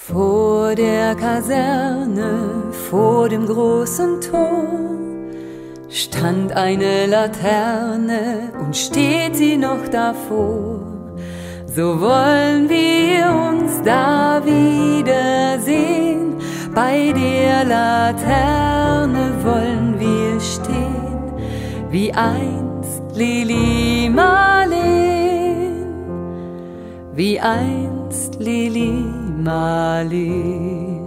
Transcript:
Vor der Kaserne, vor dem großen Tor, stand eine Laterne und steht sie noch davor. So wollen wir uns da wiedersehen, bei der Laterne wollen wir stehen, wie einst Lili Marleen, wie einst Lili Marleen.